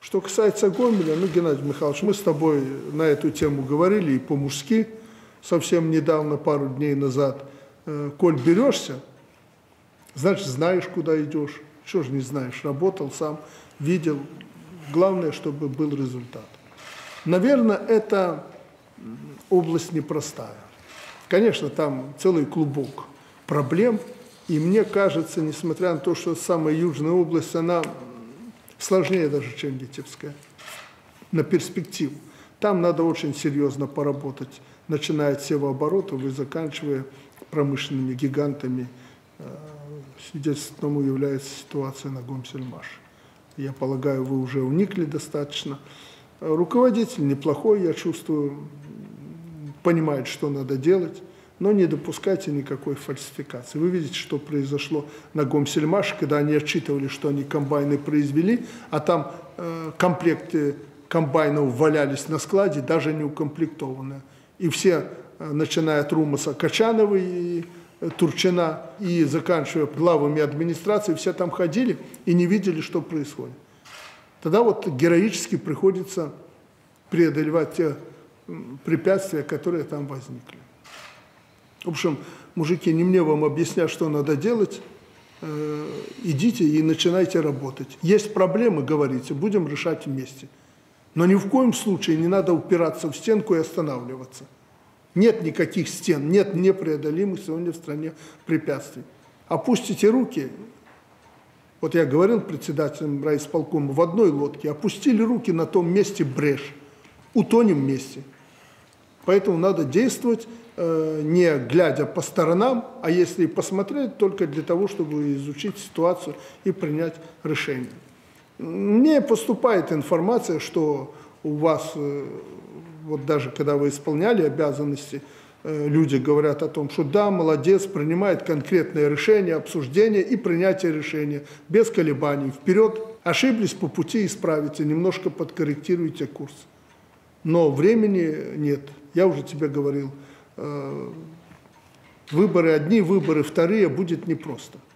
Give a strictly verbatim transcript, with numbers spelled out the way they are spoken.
Что касается Гомеля, ну, Геннадий Михайлович, мы с тобой на эту тему говорили и по-мужски совсем недавно, пару дней назад. Коль берешься, значит, знаешь, куда идешь. Что же не знаешь, работал сам, видел. Главное, чтобы был результат. Наверное, это область непростая. Конечно, там целый клубок проблем. И мне кажется, несмотря на то, что самая южная область, она сложнее даже, чем Витебская, на перспективу. Там надо очень серьезно поработать, начиная от севооборотов и заканчивая промышленными гигантами. Свидетельством тому является ситуация на Гомсельмаше. Я полагаю, вы уже вникли достаточно. Руководитель неплохой, я чувствую, понимает, что надо делать, но не допускайте никакой фальсификации. Вы видите, что произошло на Гомсельмаше, когда они отчитывали, что они комбайны произвели, а там э, комплекты комбайнов валялись на складе, даже не укомплектованные. И все, э, начиная от Румаса, Качановой и э, Турчина, и заканчивая главами администрации, все там ходили и не видели, что происходит. Тогда вот героически приходится преодолевать те препятствия, которые там возникли. В общем, мужики, не мне вам объяснять, что надо делать. Э, идите и начинайте работать. Есть проблемы, говорите, будем решать вместе. Но ни в коем случае не надо упираться в стенку и останавливаться. Нет никаких стен, нет непреодолимых сегодня в стране препятствий. Опустите руки. Вот я говорил председателям райисполкома, в одной лодке опустили руки, на том месте брешь. Утонем вместе. Поэтому надо действовать, э, не глядя по сторонам, а если посмотреть, только для того, чтобы изучить ситуацию и принять решение. Мне поступает информация, что у вас, э, вот даже когда вы исполняли обязанности, э, люди говорят о том, что да, молодец, принимает конкретное решение, обсуждение и принятие решения без колебаний. Вперед, ошиблись по пути, исправите, немножко подкорректируйте курс. Но времени нет. Я уже тебе говорил, выборы одни, выборы вторые, будет непросто.